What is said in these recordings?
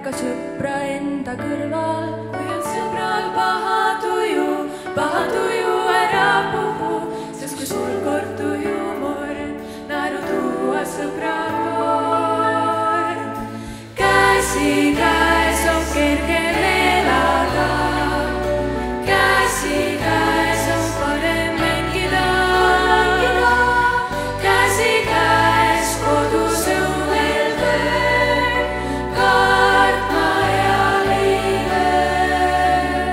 märka sõpra enda kõrval. Kui on sõbral paha tuju ära puhu, sest kui sul kord tuju mord, naeru tuua sõbral kord. Käsi käes on kergem elada, käsi käes on parem mängida. Käsi käes kodus õuel töö, kartma eal ei löö.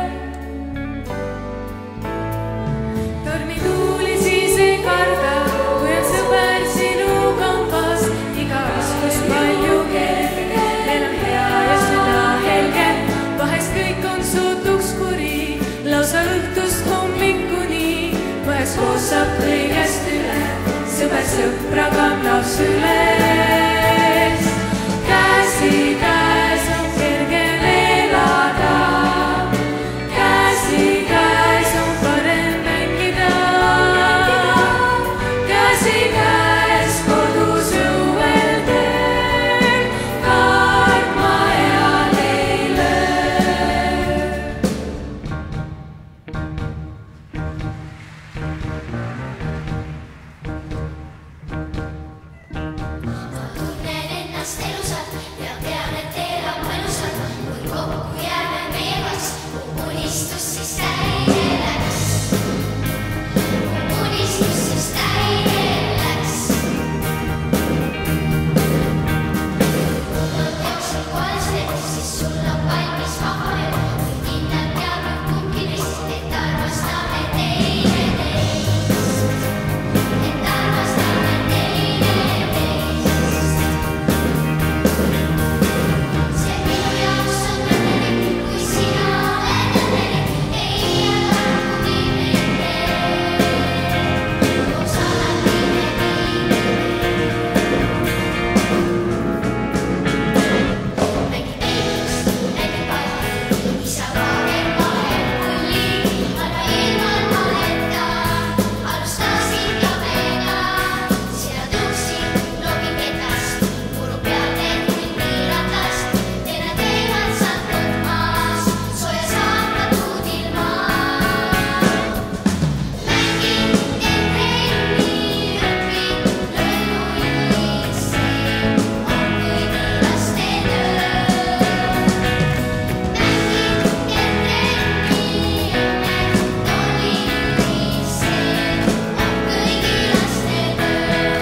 Tormituuli siis ei karda, kui on sõber sinu kambas. Iga raskus palju kerge, meil on hea ja süda helge. Vahest kõik on sootuks kuri, lausa õhtust hommikuni. Vahest koos saab kõigest üle, sõber sõpra kannab süles. Käsi käes on kergem elada, käsi käes on parem mängida. Käsi käes kodus õuel töö, kartma eal ei löö. Tunnen ennast elusalt ja tean, et elab mõnusalt. Kui kokku jääme meie kaks, unistus siis täide läks. Unistus siis täide läks. Kui teoksid kohas teeks, siis sul on valmis vahel. Kui kindlalt teab kumbki neist, et armastame teineteist. Et armastame teineteist. See minu jaoks on õnnelik, kui sina oled õnnelik. Ei jäta kuni nende, koos alati me viime. Mängid eilust, nägid palju, isa kaagel vahel kulli. Aga ilman valeta, alustasin kabega. Sina tõusid, loobin ketast, muru peal teen hunniratast. Teine teevad saanud maas, sooja saamatud ilmas. Mängin, teen trenni, õpin, löön nullis. See on kõigi laste töö. Mängin, teen trenni, õpin, nullis. See on kõigi laste töö.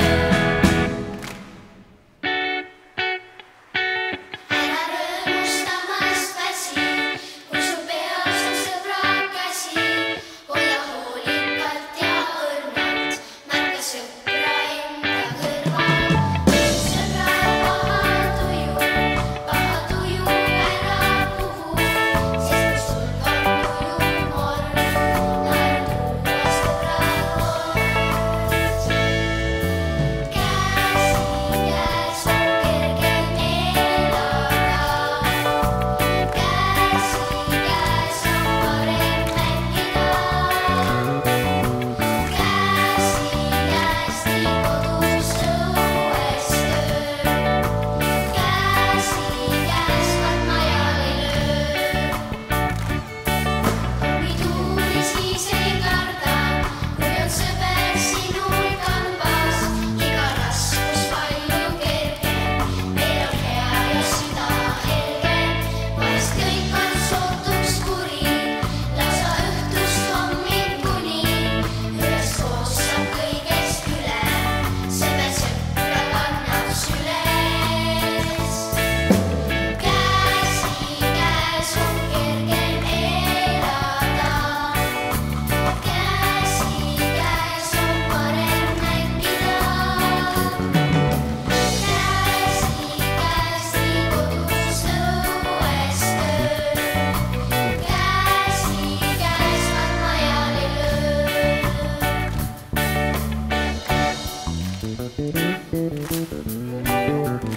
Ära rõõmustamast väsi, kui su peas on sõbra käsi. Hoia hoolikalt ja õrnalt, märka sõpra enda kõrval. Sõbral paha tuju ära puhu, sest kui sul kord tuju mord, naeru tuua sõbral kord. Käsi käes on kergem elada, käsi käes on parem mängida. Käsi käes nii kodus õues töö, käsi käes kartma eal ei löö. Tormituuli siis ei karda, kui on sõber sinul kambas. Iga raskus palju kergem, meil on hea ja süda helge. Vahest kõik on sootuks kuri, lausa õhtust hommikuni. Üheskoos saab kõigest üle, sõber sõpra kannab süles. Käsi käes on kergem elada, käsi käes on parem mängida. Käsi käes nii kodus õues töö, käsi käes kartma eal ei löö.